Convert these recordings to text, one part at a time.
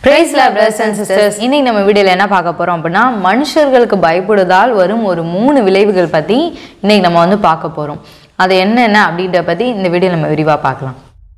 Praise Lord, brothers and sisters. இன்னைக்கு நம்ம வீடியோல என்ன பார்க்க போறோம் அப்படினா மனுஷர்களுக்கு பயப்படுவதால் வரும் ஒரு 3 விளைவுகள் பத்தி இன்னைக்கு நம்ம வந்து பார்க்க போறோம். அது என்னென்ன அப்படிங்கறத பத்தி இந்த வீடியோல நம்ம விரிவா பார்க்கலாம்.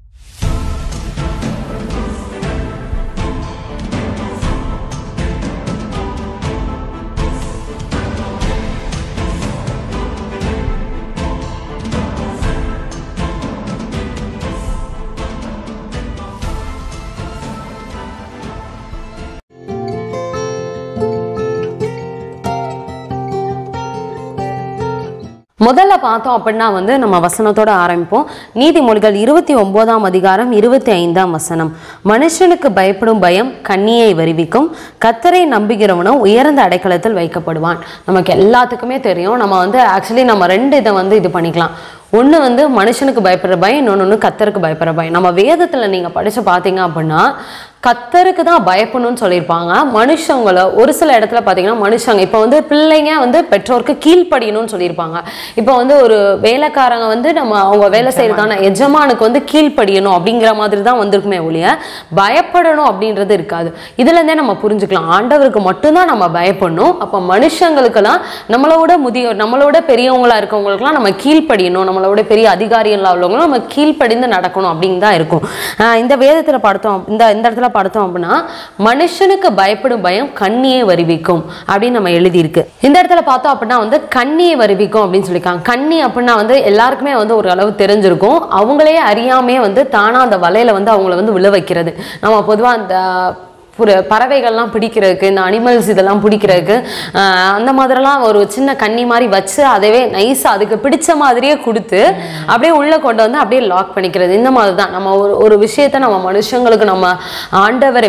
முதல்ல பார்த்தோம் அப்படின்னா வந்து நம்ம வசனத்தோட ஆரம்பிப்போம். நீதிமொழிகள் 29ஆம் அதிகாரம் 25ஆம் வசனம். மனுஷனுக்கு பயப்படும் பயம் கண்ணியை வருவிக்கும், கர்த்தரை நம்புகிறவனோ உயர்ந்த அடைக்கலத்தில் வைக்கப்படுவான். நமக்கு எல்லாத்துக்குமே தெரியும். நம்ம வந்து ஆக்சுவலி நம்ம ரெண்டு இதை வந்து இது பண்ணிக்கலாம். ஒன்று வந்து மனுஷனுக்கு பயப்படுற பயம், இன்னொன்று கர்த்தருக்கு பயப்படுற பயம். நம்ம வேதத்தில் நீங்கள் படித்து பார்த்தீங்க அப்படின்னா கர்த்தருக்கு தான் பயப்படணும்னு சொல்லியிருப்பாங்க. மனுஷங்களை ஒரு சில இடத்துல பார்த்தீங்கன்னா மனுஷங்க இப்போ வந்து பிள்ளைங்க வந்து பெற்றோருக்கு கீழ்ப்படியணும்னு சொல்லியிருப்பாங்க. இப்போ வந்து ஒரு வேலைக்காரங்க வந்து நம்ம அவங்க வேலை செய்யறதான எஜமானுக்கு வந்து கீழ்ப்படியணும் அப்படிங்கிற மாதிரி தான் வந்திருக்குமே ஒழிய பயப்படணும் அப்படின்றது இருக்காது. இதுலேருந்தே நம்ம புரிஞ்சுக்கலாம் ஆண்டவருக்கு மட்டும்தான் நம்ம பயப்படணும். அப்போ மனுஷங்களுக்கெல்லாம் நம்மளோட பெரியவங்களா இருக்கவங்களுக்குலாம் நம்ம கீழ்ப்படியணும், நம்மளோட பெரிய அதிகாரிகளாக உள்ளவங்களும் நம்ம கீழ்ப்படிந்து நடக்கணும் அப்படின்னு தான் இருக்கும். இந்த வேதத்தில் பார்த்தோம், இந்த இடத்துல பார்த்தோம் அப்படின்னா மனுஷனுக்கு பயப்படும் பயம் கண்ணியை வருவிக்கும் அப்படின்னு நம்ம எழுதியிருக்கு. இந்த இடத்துல பார்த்தோம் அப்படின்னா வந்து கண்ணியை வருவிக்கும் அப்படின்னு சொல்லியிருக்காங்க. கண்ணி அப்படின்னா வந்து எல்லாருக்குமே வந்து ஒரு அளவு தெரிஞ்சிருக்கும். அவங்களே அறியாமே வந்து தானா அந்த வலையில வந்து அவங்கள வந்து விழ வைக்கிறது. நம்ம பொதுவாக அந்த பறவைகள்லாம் பிடிக்கிறதுக்கு, இந்த அனிமல்ஸ் இதெல்லாம் பிடிக்கிறதுக்கு அந்த மாதிரிலாம் ஒரு சின்ன கண்ணி மாதிரி வச்சு அதவே நைஸாக அதுக்கு பிடிச்ச மாதிரியே கொடுத்து அப்படியே உள்ளே கொண்டு வந்து அப்படியே லாக் பண்ணிக்கிறது. இந்த மாதிரி தான் நம்ம ஒரு விஷயத்த நம்ம மனுஷங்களுக்கு நம்ம ஆண்டவரை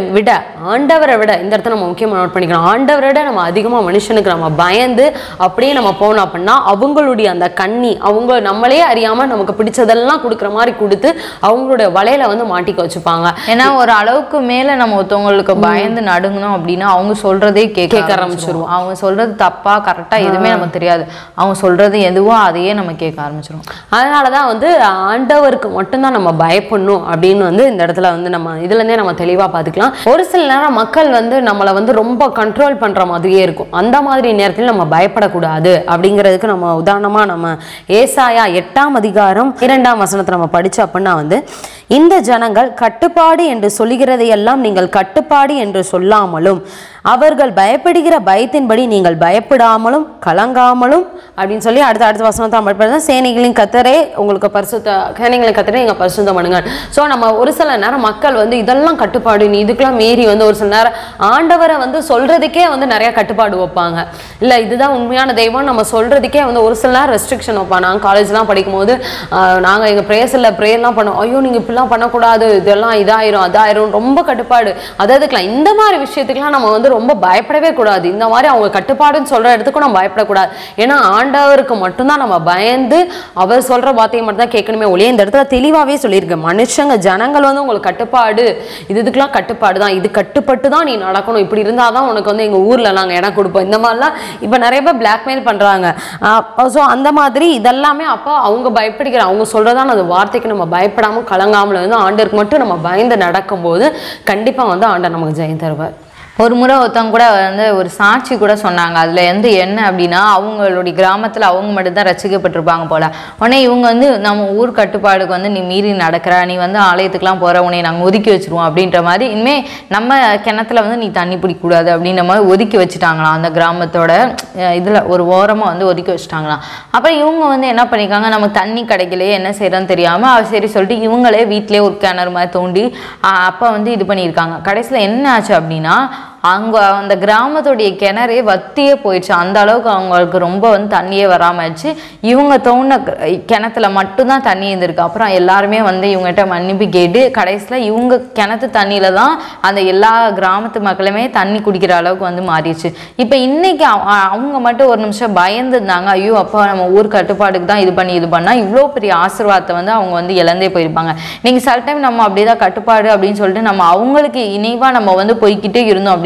விட இந்த இடத்த நம்ம முக்கியமாக நோட் பண்ணிக்கலாம். ஆண்டவரை விட நம்ம அதிகமாக மனுஷனுக்கு நம்ம பயந்து அப்படியே நம்ம போனோம் அப்படின்னா அவங்களுடைய அந்த கண்ணி அவங்க நம்மளே அறியாமல் நமக்கு பிடிச்சதெல்லாம் கொடுக்குற மாதிரி கொடுத்து அவங்களுடைய வலையில வந்து மாட்டிக்க வச்சுப்பாங்க. ஏன்னா ஒரு அளவுக்கு மேலே நம்ம ஒருத்தவங்களுக்கு பயந்து நடுங்கணும் அப்படின்னா அவங்க சொல்றதே கேட்க ஆரம்பிச்சிருவோம். அவங்க சொல்றது தப்பா கரெக்டா எதுவுமே நமக்கு தெரியாது. அவங்க சொல்றது எதுவோ அதையே நம்ம கேட்க ஆரம்பிச்சிருவோம். அதனாலதான் வந்து ஆண்டவருக்கு மட்டும்தான் நம்ம பயப்படணும் அப்படின்னு வந்து இந்த இடத்துல வந்து நம்ம இதுல இருந்தே நம்ம தெளிவா பாத்துக்கலாம். ஒரு சில நேரம் மக்கள் வந்து நம்மளை வந்து ரொம்ப கண்ட்ரோல் பண்ற மாதிரியே இருக்கும். அந்த மாதிரி நேரத்தில் நம்ம பயப்படக்கூடாது அப்படிங்கிறதுக்கு நம்ம உதாரணமா நம்ம ஏசாயா 8ஆம் அதிகாரம் 2ஆம் வசனத்தை நம்ம படிச்சு அப்படின்னா வந்து இந்த ஜனங்கள் கட்டுப்பாடு என்று சொல்லுகிறதையெல்லாம் நீங்கள் கட்டுப்பாடு என்று சொல்லாமலும் அவர்கள் பயப்படுகிற பயத்தின்படி நீங்கள் பயப்படாமலும் கலங்காமலும் அப்படின்னு சொல்லி அடுத்த வசனத்தை சேனைகளின் கர்த்தரே உங்களுக்கு சேனைகளின் கர்த்தரே எங்க பரிசுத்தம் பண்ணுங்க. ஸோ நம்ம ஒரு சில நேரம் மக்கள் வந்து இதெல்லாம் கட்டுப்பாடு நீ இதுக்கெல்லாம் மீறி வந்து ஒரு சில நேரம் ஆண்டவரை வந்து சொல்றதுக்கே வந்து நிறைய கட்டுப்பாடு வைப்பாங்க. இல்லை இதுதான் உண்மையான தெய்வம் நம்ம சொல்றதுக்கே வந்து ஒரு சில நேரம் ரெஸ்ட்ரிக்ஷன் வைப்பாங்க. நாங்கள் காலேஜ்லாம் படிக்கும் போது நாங்கள் எங்கள் ப்ரேயர்லாம் பண்ணோம். ஐயோ நீங்கள் இப்படிலாம் பண்ணக்கூடாது, இதெல்லாம் இதாயிரும் அதாயிரும் ரொம்ப கட்டுப்பாடு. அதாவதுக்கலாம் இந்த மாதிரி விஷயத்துக்குலாம் நம்ம வந்து ரொம்ப பயப்படவே கூடாது. இந்த மாதிரி அவங்க கட்டுப்பாடுன்னு சொல்ற இடத்துக்கும் நம்ம பயப்படக்கூடாது. ஏன்னா ஆண்டவருக்கு மட்டும்தான் நம்ம பயந்து அவர் சொல்ற வார்த்தையை மட்டும் தான் கேட்கணுமே ஒழிய இந்த இடத்துல தெளிவாவே சொல்லியிருக்கு. மனுஷங்க ஜனங்கள் வந்து உங்களுக்கு கட்டுப்பாடு இதுக்கெல்லாம் கட்டுப்பாடு தான், இது கட்டுப்பட்டு தான் நீ நடக்கணும், இப்படி இருந்தாதான் உனக்கு வந்து எங்க ஊர்ல நாங்கள் இடம் கொடுப்போம். இந்த மாதிரிலாம் இப்ப நிறைய பேர் பிளாக்மெயில் பண்றாங்க. ஸோ அந்த மாதிரி இதெல்லாமே அப்போ அவங்க பயப்படுகிற அவங்க சொல்றதான அந்த வார்த்தைக்கு நம்ம பயப்படாம கலங்காமல் வந்து ஆண்டவருக்கு மட்டும் நம்ம பயந்து நடக்கும்போது கண்டிப்பா வந்து ஆண்டவர் நமக்கு ஜெயம் தருவார். ஒரு முறை ஒருத்தவங்க கூட வந்து ஒரு சாட்சி கூட சொன்னாங்க. அதில் என்ன அப்படின்னா அவங்களுடைய கிராமத்தில் அவங்க மட்டும்தான் ரசிக்கப்பட்டிருப்பாங்க போல. உடனே இவங்க வந்து நம்ம ஊர் கட்டுப்பாடுக்கு வந்து நீ மீறி நடக்கிற, நீ வந்து ஆலயத்துக்குலாம் போகிற, உடனே நாங்கள் ஒதுக்கி வச்சுருவோம் அப்படின்ற மாதிரி இனிமேல் நம்ம கிணத்துல வந்து நீ தண்ணி பிடிக்கக்கூடாது அப்படின்ற மாதிரி ஒதுக்கி வச்சுட்டாங்களாம். அந்த கிராமத்தோட இதில் ஒரு ஓரமாக வந்து ஒதுக்கி வச்சுட்டாங்களாம். அப்புறம் இவங்க வந்து என்ன பண்ணியிருக்காங்க, நமக்கு தண்ணி கிடைக்கலையே என்ன செய்யறோன்னு தெரியாமல் சரி சொல்லிட்டு இவங்களே வீட்டிலே ஒரு கிணறு மாதிரி தோண்டி அப்போ வந்து இது பண்ணியிருக்காங்க. கடைசியில் என்ன ஆச்சு அப்படின்னா அங்கே அந்த கிராமத்துடைய கிணறே வத்தியே போயிடுச்சு. அந்த அளவுக்கு அவங்களுக்கு ரொம்ப வந்து தண்ணியே வராமல் ஆயிடுச்சு. இவங்க தோண்டின கிணத்துல மட்டும்தான் தண்ணி இருந்திருக்கு. அப்புறம் எல்லாருமே வந்து இவங்ககிட்ட மன்னிப்பு கேட்டு கடைசியில் இவங்க கிணத்து தண்ணியில தான் அந்த எல்லா கிராமத்து மக்களுமே தண்ணி குடிக்கிற அளவுக்கு வந்து மாறிடுச்சு. இப்போ இன்னைக்கு அவங்க மட்டும் ஒரு நிமிஷம் பயந்துருந்தாங்க. ஐயோ அப்போ நம்ம ஊர் கட்டுப்பாடுக்கு தான் இது பண்ணால் இவ்வளோ பெரிய ஆசீர்வாதத்தை வந்து அவங்க வந்து இழந்தே போயிருப்பாங்க. நீங்கள் சில டைம் நம்ம அப்படிதான் கட்டுப்பாடு அப்படின்னு சொல்லிட்டு நம்ம அவங்களுக்கு இணைவாக நம்ம வந்து போய்கிட்டே இருந்தோம் அப்படின்னா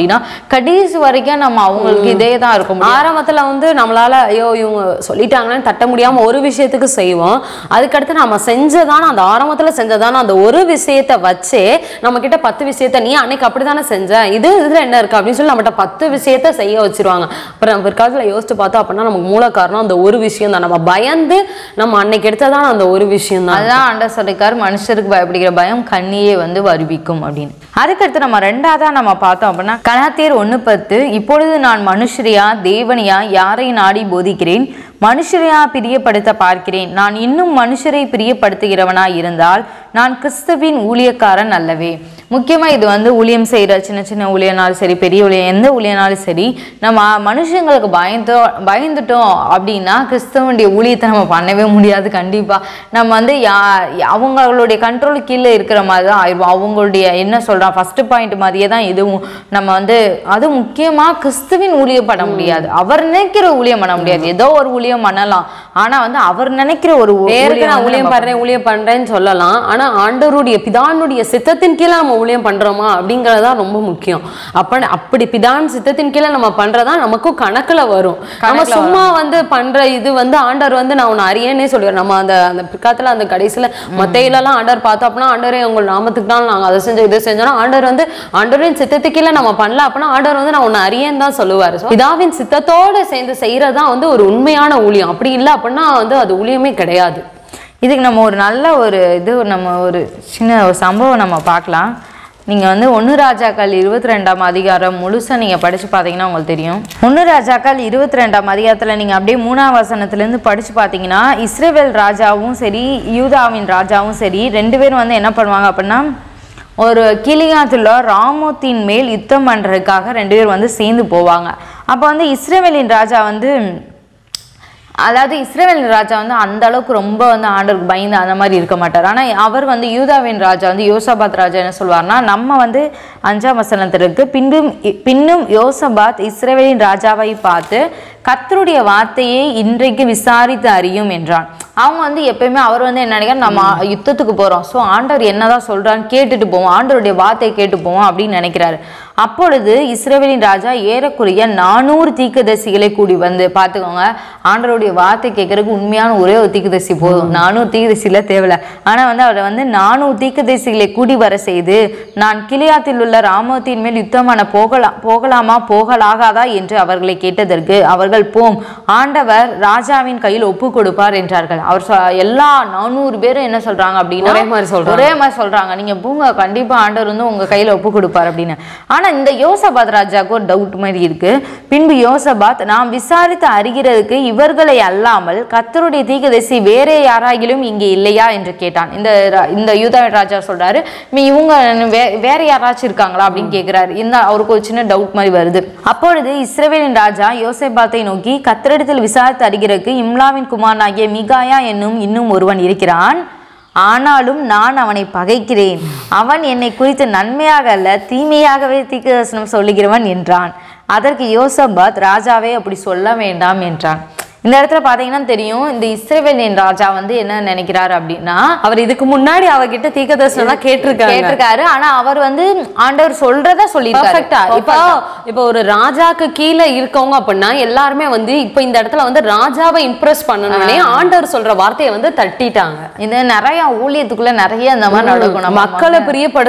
அப்படின்னா கடைசி வரைக்கும் நம்ம அவங்களுக்கு இதே தான் இருக்கும். ஆரம்பத்துல வந்து நம்மளால ஐயோ இவங்க சொல்லிட்டாங்கன்னு தட்ட முடியாம ஒரு விஷயத்துக்கு செய்வோம். அதுக்கடுத்து நம்ம செஞ்சதான அந்த ஆரம்பத்துல செஞ்சதான அந்த ஒரு விஷயத்த வச்சே நம்ம கிட்ட 10 விஷயத்த நீ அன்னைக்கு அப்படித்தானே செஞ்ச, இதுல என்ன இருக்கு அப்படின்னு சொல்லி நம்மகிட்ட 10 விஷயத்த செய்ய வச்சிருவாங்க. அப்புறம் நம்ம பிற்காலத்துல யோசிச்சு பார்த்தோம் அப்படின்னா நமக்கு மூல காரணம் அந்த ஒரு விஷயம் தான். நம்ம பயந்து நம்ம அன்னைக்கு எடுத்ததான அந்த ஒரு விஷயம் தான். அதுதான் ஆண்டவர் சொல்லிருக்காரு, மனுஷருக்கு பயப்படுகிற பயம் கண்ணியே வந்து வருவிக்கும் அப்படின்னு. அதுக்கடுத்து நம்ம ரெண்டாவதா நம்ம பார்த்தோம் அப்படின்னா கலாத்தியர் 1:10, இப்பொழுது நான் மனுஷரியா தேவனியா யாரை நாடி போதிக்கிறேன், மனுஷரையா பிரியப்படுத்த பார்க்கிறேன், நான் இன்னும் மனுஷரை பிரியப்படுத்துகிறவனாய் இருந்தால் நான் கிறிஸ்துவின் ஊழியக்காரன் அல்லவே. முக்கியமாக இது வந்து ஊழியம் செய்கிற சின்ன சின்ன ஊழியனாலும் சரி பெரிய ஊழியம் எந்த ஊழியனாலும் சரி, நம்ம மனுஷங்களுக்கு பயந்துட்டோம் அப்படின்னா கிறிஸ்துவனுடைய ஊழியத்தை நம்ம பண்ணவே முடியாது. கண்டிப்பாக நம்ம வந்து அவங்களுடைய கண்ட்ரோல் கீழே இருக்கிற மாதிரி தான் ஆயிடுவோம். அவங்களுடைய என்ன சொல்கிறான் ஃபஸ்ட்டு பாயிண்ட் மாதிரியே தான் இதுவும். நம்ம வந்து அது முக்கியமாக கிறிஸ்துவின் ஊழியம் பண்ண முடியாது, அவர் நினைக்கிற ஊழியம் பண்ண முடியாது. ஏதோ ஒரு ஊழியம் பண்ணலாம், ஆனால் வந்து அவர் நினைக்கிற ஒரு நான் ஊழியம் பண்றேன்னு சொல்லலாம். ஆனா ஆண்டவருடைய பிதானுடைய சித்தத்தின் கீழே நம்ம ஊழியம் பண்றோமா அப்படிங்கறதா ரொம்ப முக்கியம். அப்படி பிதான் சித்தத்தின் கீழே நம்ம பண்றதா நமக்கும் கணக்குல வரும். நம்ம சும்மா வந்து பண்ற இது வந்து ஆண்டவர் வந்து நான் உன்னை அறியேன்னே சொல்லுவார். நம்ம அந்த பிற்காலத்துல அந்த கடைசியில மத்தையிலலாம் ஆண்டவர் பார்த்தோம் அப்படின்னா ஆண்டவரே உங்கள் நாமத்துக்கு தான் நாங்க அதை செஞ்சோம் இதை செஞ்சோம்னா ஆண்டவர் வந்து ஆண்டவரின் சித்தத்துக்கு கீழே நம்ம பண்ணல அப்படின்னா ஆண்டவர் வந்து நான் உன்னை அறியேன்னு தான் சொல்லுவார். பிதாவின் சித்தத்தோட சேர்ந்து செய்யறதுதான் வந்து ஒரு உண்மையான ஊழியம். அப்படி இல்லை அப்படின்னா வந்து அது ஊழியமே கிடையாது. இதுக்கு நம்ம ஒரு நல்ல நம்ம ஒரு சின்ன ஒரு சம்பவம் நம்ம பார்க்கலாம். நீங்கள் வந்து 1 ராஜாக்கள் 22ஆம் அதிகாரம் முழுசாக நீங்கள் படித்து பார்த்தீங்கன்னா உங்களுக்கு தெரியும். 1 ராஜாக்கள் 22ஆம் அதிகாரத்தில் நீங்கள் அப்படியே 3ஆம் வசனத்துலேருந்து படித்து பார்த்தீங்கன்னா இஸ்ரவேல் ராஜாவும் சரி யூதாவின் ராஜாவும் சரி 2 பேரும் வந்து என்ன பண்ணுவாங்க அப்படின்னா ஒரு கிலியாத்துல ராமோத்தின் மேல் யுத்தம் பண்ணுறதுக்காக 2 பேர் வந்து சேர்ந்து போவாங்க. அப்போ வந்து இஸ்ரவேலின் ராஜா வந்து அதாவது இஸ்ரவேலின் ராஜா வந்து அந்த அளவுக்கு ரொம்ப வந்து ஆண்டவருக்கு பயந்து அந்த மாதிரி இருக்க மாட்டார். ஆனால் அவர் வந்து யூதாவின் ராஜா வந்து யோசபாத் ராஜா என்ன சொல்வார்னா நம்ம வந்து 5ஆம் வசனத்திற்கு பின்னும் யோசபாத் இஸ்ரவேலின் ராஜாவை பார்த்து கர்த்தருடைய வார்த்தையை இன்றைக்கு விசாரித்து அறியும் என்றான். அவங்க வந்து எப்பயுமே அவர் வந்து என்ன நினைக்கிறார், நம்ம யுத்தத்துக்கு போகிறோம், ஸோ ஆண்டவர் என்னதான் சொல்கிறான்னு கேட்டுட்டு போவோம், ஆண்டவருடைய வார்த்தையை கேட்டு போவோம் அப்படின்னு நினைக்கிறாரு. அப்பொழுது இஸ்ரவேலின் ராஜா ஏறக்குறைய 400 தீர்க்கதரிசிகளை கூடி வந்து பார்த்துக்கோங்க, ஆண்டவருடைய வார்த்தை கேட்கறதுக்கு உண்மையான ஒரே ஒரு தீர்க்கதரிசி போதும், 400 தீர்க்கதரிசியில தேவையில்லை. ஆனால் வந்து அவரை வந்து 400 தீர்க்கதரிசிகளை கூடி வர செய்து நான் கிலியாத்தில் உள்ள ராமோத்தின் மேல் யுத்தம் பண்ண போகலாமா போகலாகாதா என்று அவர்களை கேட்டதற்கு அவர்கள் போம், ஆண்டவர் ராஜாவின் கையில் ஒப்பு கொடுப்பார் என்றார்கள். அவர் எல்லா 400 பேரும் என்ன சொல்றாங்க அப்படின்னா ஒரே மாதிரி சொல்றாங்க, நீங்க பூங்க கண்டிப்பா ஆண்டவர் வந்து உங்க கையில ஒப்பு கொடுப்பார் அப்படின்னு. ஆனா இந்த யோசபாத் ராஜாவுக்கு ஒரு டவுட் மாதிரி இருக்கு. பின்பு யோசபாத் நாம் விசாரித்து அறிகிறதுக்கு இவர்களை அல்லாமல் கர்த்தருடைய தீர்க்கதரிசி வேற யாராகிலும் இங்கே இல்லையா என்று கேட்டான். இந்த யூதாவின் ராஜா சொல்றாரு இவங்க வேற யாராச்சும் இருக்காங்களா அப்படின்னு கேட்கிறாரு. அவருக்கு ஒரு சின்ன டவுட் மாதிரி வருது. அப்பொழுது இஸ்ரவேலின் ராஜா யோசபாத்தை நோக்கி கர்த்தரிடத்தில் விசாரித்து அறிகிறதுக்கு இம்லாவின் குமாரனாகிய மிகாயா என்னும் இன்னும் ஒருவன் இருக்கிறான், ஆனாலும் நான் அவனை பகைக்கிறேன், அவன் என்னை குறித்து நன்மையாக அல்ல தீமையாகவே தீர்க்கதரிசனம் சொல்லுகிறவன் என்றான். அதற்கு யோசபாத் ராஜாவே அப்படி சொல்ல வேண்டாம் என்றான். இந்த இடத்துல பாத்தீங்கன்னா தெரியும் இந்த இஸ்ரவேலின் ராஜா வந்து என்ன நினைக்கிறாரு அப்படின்னா அவர் இதுக்கு முன்னாடி அவர்கிட்ட தீர்க்கதரிசனம் கேட்டிருக்காரு. ஆனா அவர் வந்து ஆண்டவர் சொல்றத சொல்லிருக்காரு. இப்போ ஒரு ராஜாக்கு கீழே இருக்கவங்க அப்படின்னா எல்லாருமே வந்து இப்ப இந்த இடத்துல வந்து ராஜாவை இம்ப்ரெஸ் பண்ணணும்னே ஆண்டவர் சொல்ற வார்த்தையை வந்து தட்டிட்டாங்க. இது நிறைய ஊழியத்துக்குள்ள நிறைய இந்த மாதிரி நடக்கணும். மக்களை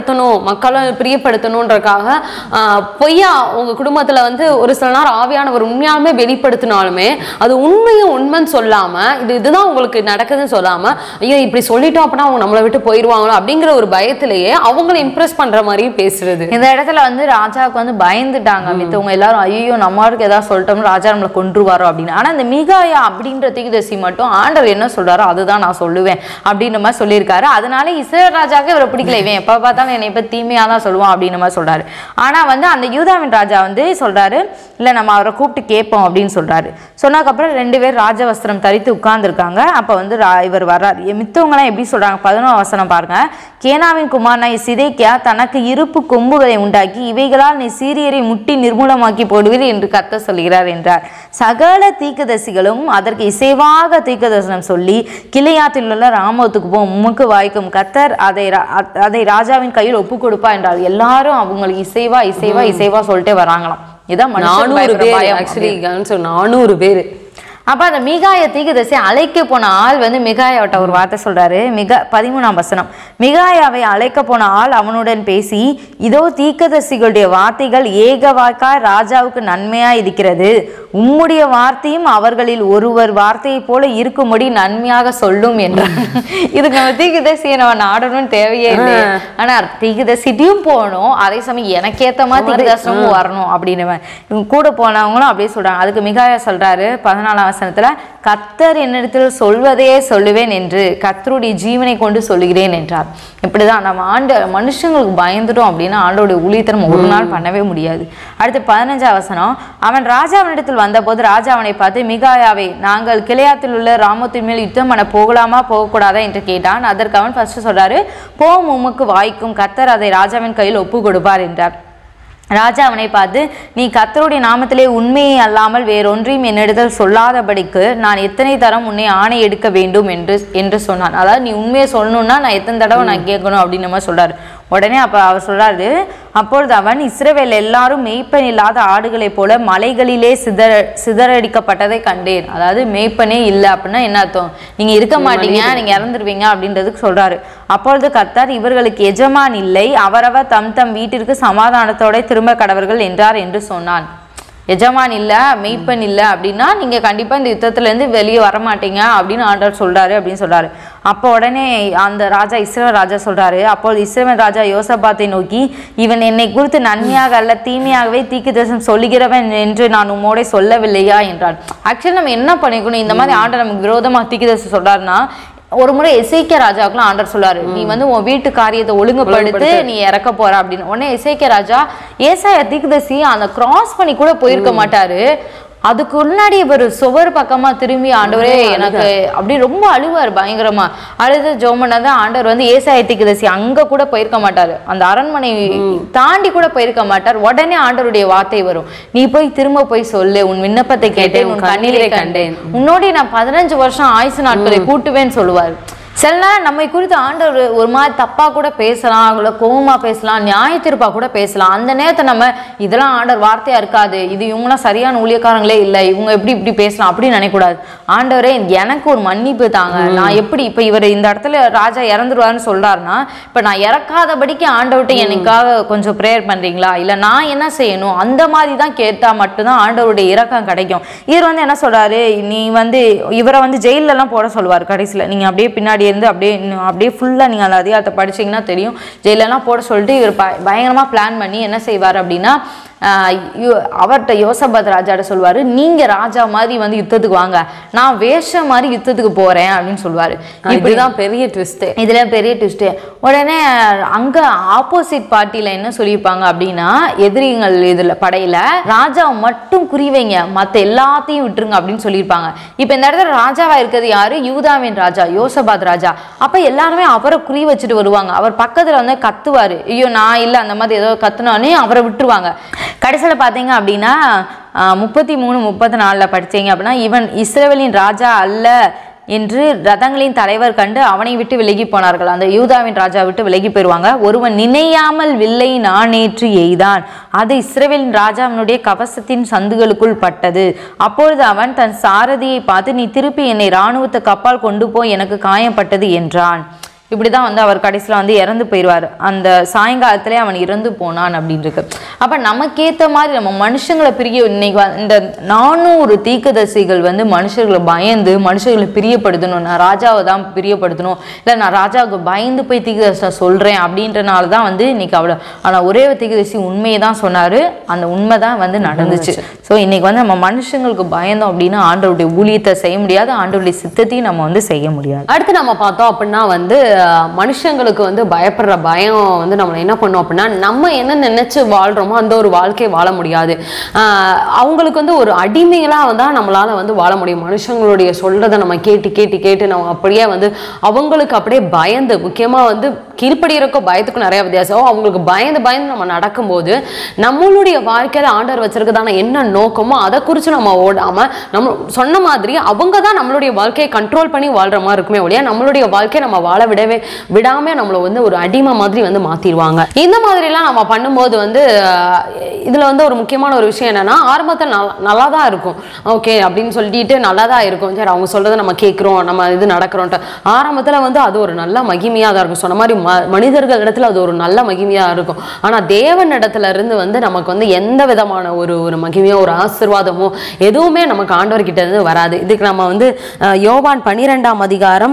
பிரியப்படுத்தணும்ன்றக்காக பொய்யா உங்க குடும்பத்துல வந்து ஒரு சில நேரம் ஆவியானவர் உண்மையாலுமே வெளிப்படுத்தினாலுமே அது உண்மைன்னு சொல்லாம இதுதான் உங்களுக்கு நடக்குதுன்னு சொல்லாம ஐயோ இப்படி சொல்லிட்டோம் அப்படின்னா அவங்க நம்மளை விட்டு போயிருவாங்களோ அப்படிங்கிற ஒரு பயத்திலேயே அவங்களை இம்ப்ரெஸ் பண்ற மாதிரி பேசுறது. இந்த இடத்துல வந்து ராஜாவுக்கு வந்து பயந்துட்டாங்க மித்தவங்க எல்லாரும், ஐயோ நம்மளுக்கு ஏதாவது சொல்லிட்டோம் ராஜா நம்மளை கொன்றுவாரோ அப்படின்னு. ஆனா இந்த மிகாயா அப்படின்ற தீர்க்கதரிசி மட்டும் ஆண்டவர் என்ன சொல்றாரோ அதுதான் நான் சொல்லுவேன் அப்படின்ற மாதிரி சொல்லியிருக்காரு. அதனால இஸ்ரவேல் ராஜாவுக்கு இவரை பிடிக்கல, இவன் எப்ப பார்த்தாலும் என்னை இப்ப தீமையா தான் சொல்லுவான் அப்படின்ற மாதிரி சொல்றாரு. ஆனா வந்து அந்த யூதாவின் ராஜா வந்து சொல்றாரு இல்ல நம்ம அவரை கூப்பிட்டு கேட்போம் அப்படின்னு சொல்றாரு. சொன்னதுக்கப்புறம் 2 பேர் ராஜவஸ்திரம் தரித்து உட்கார்ந்துருக்காங்க. அப்போ வந்து இவர் வர்றார். மித்தவங்களாம் எப்படி சொல்றாங்க? 11ஆம் வசனம் பாருங்க. கேனாவின் குமாரனாய் சிதேக்கியா தனக்கு இருப்பு கொம்புகளை உண்டாக்கி இவைகளால் நீ சீரியரை முட்டி நிர்மூலமாக்கி போடுவீர் என்று கர்த்தர் சொல்கிறார் என்றார். சகல தீர்க்கதரிசிகளும் அதற்கு இசைவாக தீர்க்கதரிசனம் சொல்லி கிளையாத்தில் உள்ள ராமோத்துக்கு போ, உமக்கு வாய்க்கும், கர்த்தர் அதை ராஜாவின் கையில் ஒப்பு கொடுப்பா என்றார். எல்லாரும் அவங்களுக்கு இசைவா சொல்லிட்டே வராங்களாம். இதான் 400 பேர். அப்ப அந்த மிகாயா தீர்க்கதரிசி அழைக்க போன ஆள் வந்து மிகாயாவிட்ட ஒரு வார்த்தை சொல்றாரு. 13ஆம் வசனம். மிகாயாவை அழைக்க போன ஆள் அவனுடன் பேசி, இதோ தீர்க்கதரிசிகளுடைய வார்த்தைகள் ஏகவாக்காய் ராஜாவுக்கு நன்மையா இருக்கிறது. உம்முடைய வார்த்தையும் அவர்களில் ஒருவர் வார்த்தையை போல இருக்கும்படி நன்மையாக சொல்லும் என்றார். இதுக்கு நம்ம தீர்க்கதரிசியை நம்ம நாடணும்னு தேவையே இல்லை. ஆனா தீர்க்கதரிசிட்டையும் போகணும், அதே சமயம் எனக்கு ஏத்த மாதிரி தீர்க்கதரிசனமும் வரணும் அப்படின்னு இவங்க கூட போனவங்களும் அப்படியே சொல்றாங்க. அதுக்கு மிகாயா சொல்றாரு 14ஆம் வசனத்துல, கர்த்தர் என்னிடத்தில் சொல்வதையே சொல்லுவேன் என்று கர்த்தருடைய ஜீவனை கொண்டு சொல்லுகிறேன் என்றார். இப்படிதான் நம்ம மனுஷங்களுக்கு பயந்துட்டோம் அப்படின்னா ஆண்டோடைய ஊழியத்தை நம்ம ஒரு நாள் பண்ணவே முடியாது. அடுத்து 15ஆம் வசனம். அவன் ராஜாவினிடத்தில் வந்தபோது ராஜா அவனை பார்த்து, மிகாயாவை நாங்கள் கிளையாத்தில் உள்ள ராமத்தின் மேல் யுத்தம் பண்ண போகலாமா போகக்கூடாதா என்று கேட்டான். அதற்கு அவன் ஃபர்ஸ்ட் சொல்றாரு, போம், உமக்கு வாய்க்கும், கர்த்தர் அதை ராஜாவின் கையில் ஒப்பு கொடுப்பார் என்றார். ராஜா அவனை பார்த்து, நீ கர்த்தருடைய நாமத்திலே உண்மையை அல்லாமல் வேறொன்றையும் என்னிடத்தில் சொல்லாதபடிக்கு நான் எத்தனை தரம் உன்னை ஆணை எடுக்க வேண்டும் என்று சொன்னான். அதாவது நீ உண்மையை சொல்லணும்னா நான் எத்தனை தடவை நான் கேட்கணும் அப்படின்னு நம்ம சொல்றாரு. உடனே அவர் சொல்றாரு, அப்பொழுது அவன், இஸ்ரவேல் எல்லாரும் மேய்ப்பன் இல்லாத ஆடுகளைப் போல மலைகளிலே சிதறடிக்கப்பட்டதை கண்டேன். அதாவது மேய்ப்பனே இல்லை அப்படின்னா என்ன அர்த்தம்? நீங்க இருக்க மாட்டீங்க, நீங்க இறந்துருவீங்க அப்படின்றதுக்கு சொல்றாரு. அப்பொழுது கர்த்தர், இவர்களுக்கு எஜமான் இல்லை, அவரவர் தம் தம் வீட்டிற்கு சமாதானத்தோட திரும்ப கடவர்கள் என்றார் என்று சொன்னான். எஜமான் இல்லை, மெய்ப்பன் இல்லை அப்படின்னா நீங்க கண்டிப்பா இந்த யுத்தத்துல இருந்து வெளியே வரமாட்டீங்க அப்படின்னு ஆண்டவர் சொல்றாரு அப்படின்னு சொல்றாரு. அப்போ உடனே அந்த ராஜா இஸ்ரவேல் ராஜா சொல்றாரு, அப்போது இஸ்ரவேல் ராஜா யோசபாத்தை நோக்கி, இவன் என்னை குறித்து நன்மையாக அல்ல தீமையாகவே தீர்க்கதரிசனம் சொல்லுகிறவன் என்று நான் உம்மோட சொல்லவில்லையா என்றான். ஆக்சுவலி நம்ம என்ன பண்ணிக்கணும்? இந்த மாதிரி ஆண்டவர் நமக்கு விரோதமா தீர்க்கதரிசனம் சொல்றாருன்னா, ஒரு முறை எசேக்கியா ராஜாவுக்குலாம் ஆண்டவர் சொல்றாரு, நீ வந்து உன் வீட்டு காரியத்தை ஒழுங்குபடுத்து நீ இறக்க போற அப்படின்னு. உடனே எசேக்கியா ராஜா ஏசாயா தீர்க்கதரிசி அந்த கிராஸ் பண்ணி கூட போயிருக்க மாட்டாரு. அதுக்கு முன்னாடி இவர் சுவர் பக்கமா திரும்பி, ஆண்டவரே எனக்கு அப்படி ரொம்ப அழுவார், பயங்கரமா அழுது ஜோமனதான் ஆண்டவர் வந்து ஏசாயா தீர்க்கதரிசி அங்க கூட போயிருக்க மாட்டாரு, அந்த அரண்மனை தாண்டி கூட போயிருக்க மாட்டார். உடனே ஆண்டவருடைய வார்த்தை வரும், நீ போய் திரும்ப போய் சொல்லு, உன் விண்ணப்பத்தை கேட்டேன், உன் கண்ணீரை கண்டேன், உன்னோட நான் 15 வருஷம் ஆயுசு நாட்களை கூட்டுவேன்னு சொல்லுவார். சில நேரம் நம்மை குறித்து ஆண்டவர் ஒரு மாதிரி தப்பா கூட பேசலாம், கோவமா பேசலாம், நியாயத்தீர்ப்பா கூட பேசலாம். அந்த நேரத்தை நம்ம இதெல்லாம் ஆண்டவர் வார்த்தையா இருக்காது, இது இவங்களாம் சரியான ஊழியக்காரங்களே இல்லை, இவங்க இப்படி பேசலாம் அப்படின்னு நினைக்கூடாது. ஆண்டவரே எனக்கு ஒரு மன்னிப்பு தாங்க, நான் எப்படி இப்ப இவர் இந்த இடத்துல ராஜா இறந்துருவாருன்னு சொல்றாருன்னா, இப்ப நான் இறக்காதபடிக்கு ஆண்டவர்கிட்ட எனக்காக கொஞ்சம் ப்ரேயர் பண்றீங்களா, இல்ல நான் என்ன செய்யணும், அந்த மாதிரி தான் கேட்டா மட்டும்தான் ஆண்டவருடைய இரக்கம் கிடைக்கும். இவர் வந்து என்ன சொல்றாரு, நீ வந்து இவரை வந்து ஜெயில எல்லாம் போட சொல்லுவார். கடைசியில நீங்க அப்படியே பின்னாடி இருந்து அப்படியே ஃபுல்லா நீங்க அந்த அதிகாரத்தை படிச்சீங்கன்னா தெரியும், ஜெயிலெல்லாம் போட சொல்லிட்டு இவர் பயங்கரமா பிளான் பண்ணி என்ன செய்வார் அப்படின்னா, அவர்கிட்ட யோசபாத் ராஜாட்ட சொல்லுவாரு, நீங்க ராஜா மாதிரி வந்து யுத்தத்துக்கு வாங்க, நான் வேஷம் மாதிரி யுத்தத்துக்கு போறேன் அப்படின்னு சொல்லுவாரு. இப்படிதான் பெரிய ட்விஸ்ட், இதுல பெரிய ட்விஸ்ட். உடனே அங்க ஆப்போசிட் பார்ட்டில என்ன சொல்லியிருப்பாங்க அப்படின்னா, எதிரிகள் இதுல படையில ராஜாவை மட்டும் குறிவைங்க, மத்த எல்லாத்தையும் விட்டுருங்க அப்படின்னு சொல்லியிருப்பாங்க. இப்ப இந்த இடத்துல ராஜாவா இருக்கிறது யாரு? யூதாவின் ராஜா யோசபாத் ராஜா. அப்ப எல்லாருமே அவரை குறி வச்சுட்டு வருவாங்க. அவர் பக்கத்துல வந்து கத்துவாரு, ஐயோ நான் இல்லை அந்த மாதிரி ஏதோ கத்துனானே அவரை விட்டுருவாங்க. கடைசியில் பார்த்தீங்க அப்படின்னா 33-34 படிச்சீங்க அப்படின்னா, இவன் இஸ்ரவேலின் ராஜா அல்ல என்று ரதங்களின் தலைவர் கண்டு அவனை விட்டு விலகி போனார்கள். அந்த யூதாவின் ராஜா விட்டு விலகி போயிடுவாங்க. ஒருவன் நினையாமல் வில்லை நானேற்று எய்தான், அது இஸ்ரவேலின் ராஜாவினுடைய கவசத்தின் சந்துகளுக்குள் பட்டது. அப்பொழுது அவன் தன் சாரதியை பார்த்து, நீ திருப்பி என்னை இராணுவத்து கப்பால் கொண்டு போய் எனக்கு காயப்பட்டது என்றான். இப்படிதான் வந்து அவர் கடைசியில் வந்து இறந்து போயிடுவார். அந்த சாயங்காலத்திலே அவன் இறந்து போனான் அப்படின்னு இருக்கு. அப்ப நமக்கேற்ற மாதிரி நம்ம மனுஷங்களை பிரிய, இன்னைக்கு இந்த 400 தீர்க்கதரிசிகள் வந்து மனுஷர்களை பயந்து மனுஷர்களை பிரியப்படுத்தணும், நான் ராஜாவை தான் பிரியப்படுத்தணும், இல்லை நான் ராஜாவுக்கு பயந்து போய் தீர்க்கதரிசி சொல்றேன் அப்படின்றனால தான் வந்து இன்னைக்கு அவ்வளோ. ஆனால் ஒரே தீர்க்கதரிசி உண்மையை தான் சொன்னாரு, அந்த உண்மை தான் வந்து நடந்துச்சு. ஸோ இன்னைக்கு வந்து நம்ம மனுஷங்களுக்கு பயந்தோம் அப்படின்னா ஆண்டவருடைய ஊழியத்தை செய்ய முடியாது, ஆண்டவருடைய சித்தத்தையும் நம்ம வந்து செய்ய முடியாது. அடுத்து நம்ம பார்த்தோம் அப்படின்னா வந்து மனுஷங்களுக்கு வந்து பயப்படுற பயம் வந்து நம்மளை என்ன பண்ணும் அப்படின்னா, நம்ம என்ன நினைச்சு வாழ்றோமோ அந்த ஒரு வாழ்க்கையை வாழ முடியாது. அவங்களுக்கு வந்து ஒரு அடிமைகளா தான் நம்மளால வந்து வாழ முடியும். மனுஷங்களுடைய சொல்றதை நம்ம கேட்டு கேட்டு கேட்டு நம்ம அப்படியே வந்து அவங்களுக்கு அப்படியே பயந்து, முக்கியமா வந்து கீழ்ப்படிகிறக்கும் பயத்துக்கும் நிறைய வித்தியாசம். அவங்களுக்கு பயந்து பயந்து நம்ம நடக்கும்போது நம்மளுடைய வாழ்க்கையில ஆண்டவர் வச்சிருக்கதான என்ன நோக்கமோ அதை குறித்து நம்ம ஓடாம நம்ம சொன்ன மாதிரி அவங்க தான் நம்மளுடைய வாழ்க்கையை கண்ட்ரோல் பண்ணி வாழ்ற மாதிரி இருக்குமே ஒழிய நம்மளுடைய வாழ்க்கையை நம்ம வாழ விடாம நம்மளை வந்து ஒரு அடிமை மாதிரி வந்து மாத்திடுவாங்க. இந்த மாதிரிலாம் நம்ம பண்ணும்போது வந்து இதுல வந்து ஒரு முக்கியமான ஒரு விஷயம் என்னன்னா, ஆரம்பத்தில் நல்லா தான் இருக்கும், ஓகே அப்படின்னு சொல்லிட்டு நல்லா தான் இருக்கும், சரி அவங்க சொல்றதை நம்ம கேட்குறோம், நம்ம இது நடக்கிறோன்ட்டு. ஆரம்பத்தில் வந்து அது ஒரு நல்ல மகிமையாக தான் இருக்கும். சொன்ன மாதிரி மனிதர்கள் இடத்துல அது ஒரு நல்ல மகிமையாக இருக்கும். ஆனால் தேவன் இடத்துல இருந்து வந்து நமக்கு வந்து எந்த விதமான ஒரு மகிமையோ ஒரு ஆசீர்வாதமோ எதுவுமே நமக்கு ஆண்டவர்கிட்ட இருந்து வராது. இதுக்கு நம்ம வந்து யோவான் 12ஆம் அதிகாரம்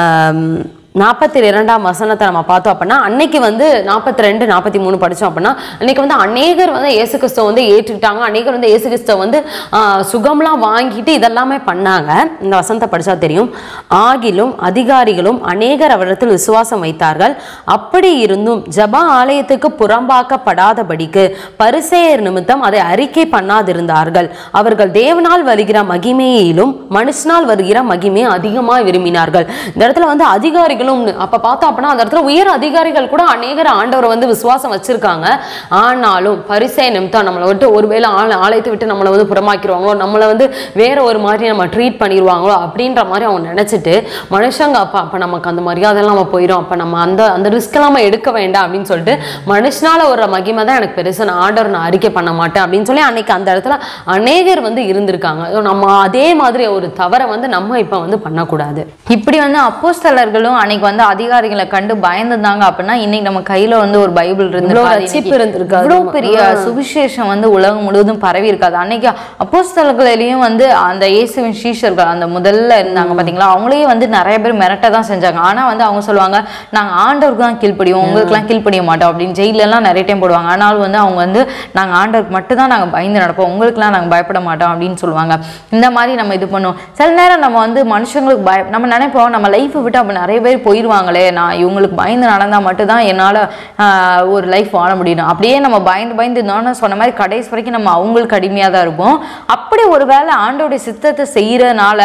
42ஆம் வசனத்தை நம்ம பார்த்தோம் அப்படின்னா, அன்னைக்கு வந்து 42, 43 படித்தோம் அப்படின்னா, அன்னைக்கு வந்து அநேகர் வந்து இயேசு கிறிஸ்துவ வந்து ஏற்றுக்கிட்டாங்க. அநேகர் வந்து இயேசு கிறிஸ்துவ வந்து சுகம்லாம் வாங்கிட்டு இதெல்லாமே பண்ணாங்க. இந்த வசனத்தை படித்தா தெரியும். ஆகிலும் அதிகாரிகளும் அநேகர் அவரிடத்தில் விசுவாசம் வைத்தார்கள். அப்படி இருந்தும் ஜெப ஆலயத்துக்கு புறம்பாக்கப்படாதபடிக்கு பரிசேயர் நிமித்தம் அதை அறிக்கை பண்ணாதிருந்தார்கள். அவர்கள் தேவனால் வருகிற மகிமையிலும் மனுஷனால் வருகிற மகிமையை அதிகமாக விரும்பினார்கள். இந்த இடத்துல வந்து அதிகாரிகள் அப்ப பார்த்தோம் அப்படின்னா அந்த இடத்துல உயர் அதிகாரிகள் கூட அநேகர் ஆண்டவரை வந்து விசுவாசம் வச்சிருக்காங்க. ஆனாலும் பரிசேய நிமித்தம் நம்மளை விட்டு ஒருவேளை ஆலயத்தை விட்டு நம்மளை வந்து புறமாக்கிடுவாங்களோ, நம்மளை வந்து வேற ஒரு மாதிரி நம்ம ட்ரீட் பண்ணிடுவாங்களோ அப்படின்ற மாதிரி அவங்க நினைச்சிட்டு மனுஷங்க அப்ப நமக்கு அந்த மரியாதைலாம் நம்ம போயிடும், அப்ப நம்ம அந்த ரிஸ்க் எல்லாம் எடுக்க வேண்டாம் அப்படின்னு சொல்லிட்டு மனுஷனால ஒரு மகிமை தான் எனக்கு பெருசு, நான் ஆண்டவர் நான் அறிக்கை பண்ண மாட்டேன் அப்படின்னு சொல்லி அன்னைக்கு அந்த இடத்துல அநேகர் வந்து இருந்திருக்காங்க. நம்ம அதே மாதிரி ஒரு தவறை வந்து நம்ம இப்ப வந்து பண்ணக்கூடாது. இப்படி வந்து அப்போஸ்தலர்களும் அன்னைக்கு வந்து அதிகாரிகளை கண்டு பயந்துருந்தாங்க அப்படின்னா இன்னைக்கு நம்ம கையில வந்து ஒரு பைபிள் இருந்திருக்காது, இவ்வளவு பெரிய சுவிசேஷம் வந்து உலகம் முழுவதும் பரவி இருக்காது. அன்னைக்கு அப்போஸ்தலர்களையும் வந்து அந்த இயேசுவின் சீஷர்கள் அந்த முதல்ல இருந்தாங்க பாத்தீங்களா, அவங்களையும் வந்து நிறைய பேர் மிரட்ட தான் செஞ்சாங்க. ஆனா வந்து அவங்க சொல்லுவாங்க, நாங்க ஆண்டவருக்கு தான் கீழ்ப்படிவோம், உங்களுக்கு எல்லாம் கீழ்ப்படிய மாட்டோம் அப்படின்னு ஜெயில எல்லாம் நிறைய டைம் போடுவாங்க. ஆனாலும் வந்து அவங்க வந்து நாங்க ஆண்டவருக்கு மட்டும் தான் நாங்க பயந்து நடப்போம், உங்களுக்கு எல்லாம் நாங்க பயப்பட மாட்டோம் அப்படின்னு சொல்லுவாங்க. இந்த மாதிரி நம்ம இது பண்ணுவோம். சில நேரம் நம்ம வந்து மனுஷங்களுக்கு நம்ம நினைப்போம் நம்ம லைஃப்பை விட்டு அப்ப நிறைய பேர் போயிடுவாங்களே, நான் இவங்களுக்கு பயந்து நடந்தா மட்டும்தான் என்னால ஒரு லைஃப் வாழ முடியும். அப்படியே நம்ம பயந்து இருந்தோம்னு சொன்ன மாதிரி கடைசி வரைக்கும் நம்ம அவங்களுக்கு அடிமையாக தான் இருப்போம். அப்படி ஒரு வேளை ஆண்டோடைய சித்தத்தை செய்யறதுனால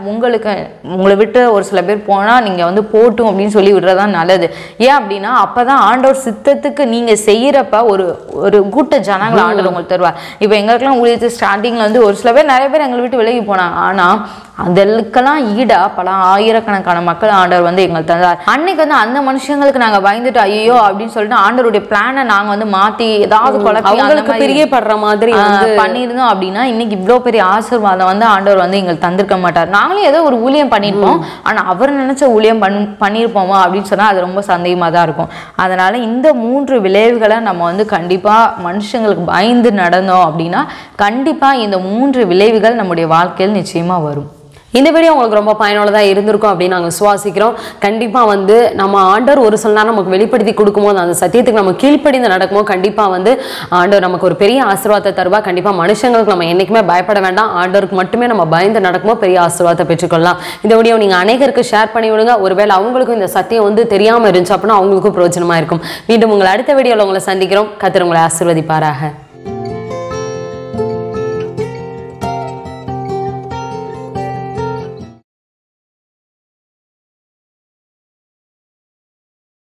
உங்களை விட்டு ஒரு சில பேர் போனா நீங்க வந்து போட்டும் அப்படின்னு சொல்லி விடுறதான் நல்லது. ஏன் அப்படின்னா அப்பதான் ஆண்டோர் சித்தத்துக்கு நீங்க செய்யறப்ப ஒரு கூட்ட ஜனங்களை ஆண்டவர் உங்களுக்கு தருவார். இப்ப எங்களுக்கெல்லாம் ஊழியத்து ஸ்டார்டிங்ல வந்து ஒரு சில பேர் நிறைய பேர் எங்களை விட்டு விலகி போனாங்க. ஆனா அதற்கெல்லாம் ஈடா பல ஆயிரக்கணக்கான மக்கள் ஆண்டவர் வந்து எங்களுக்கு தந்தார். அன்னைக்கு வந்து அந்த மனுஷங்களுக்கு நாங்க பயந்துட்டு ஐயோ அப்படின்னு சொல்லிட்டு ஆண்டவருடைய பிளானை நாங்க வந்து மாத்தி ஏதாவது குழப்பி பிரியப்படுற மாதிரி பண்ணியிருந்தோம் அப்படின்னா இன்னைக்கு இவ்வளவு பெரிய ஆசீர்வாதம் வந்து ஆண்டவர் வந்து எங்களுக்கு தந்திருக்க மாட்டார். நாங்களே ஏதோ ஒரு ஊழியம் பண்ணியிருப்போம், ஆனா அவர் நினைச்ச ஊழியம் பண்ணியிருப்போமா அப்படின்னு சொன்னா அது ரொம்ப சந்தேகமா தான் இருக்கும். அதனால இந்த 3 விளைவுகளை நம்ம வந்து கண்டிப்பா மனுஷங்களுக்கு பயந்து நடந்தோம் அப்படின்னா கண்டிப்பா இந்த 3 விளைவுகள் நம்முடைய வாழ்க்கையில் நிச்சயமா வரும். இந்த வீடியோ உங்களுக்கு ரொம்ப பயனுள்ளதாக இருந்திருக்கும் அப்படின்னு நாங்கள் விசுவாசிக்கிறோம். கண்டிப்பாக வந்து நம்ம ஆண்டவர் ஒரு சில நேரம் நமக்கு வெளிப்படுத்தி கொடுக்கும்போது அந்த சத்தியத்துக்கு நம்ம கீழ்ப்படிந்து நடக்கும்போது கண்டிப்பாக வந்து ஆண்டவர் நமக்கு ஒரு பெரிய ஆசீர்வாதத்தை தருவா. கண்டிப்பாக மனுஷங்களுக்கு நம்ம என்றைக்குமே பயப்பட வேண்டாம், ஆண்டவருக்கு மட்டுமே நம்ம பயந்து நடக்கும்போது பெரிய ஆசீர்வாதத்தை பெற்றுக்கொள்ளலாம். இந்த வீடியோ நீங்கள் அநேகருக்கு ஷேர் பண்ணி விடுங்க. ஒருவேளை அவங்களுக்கும் இந்த சத்தியம் வந்து தெரியாமல் இருந்துச்சு அப்படின்னா அவங்களுக்கும் பிரயோஜனமாக இருக்கும். மீண்டும் உங்களை அடுத்த வீடியோவில் உங்களை சந்திக்கிறோம். கர்த்தர் உங்களை ஆசீர்வதிப்பாராக.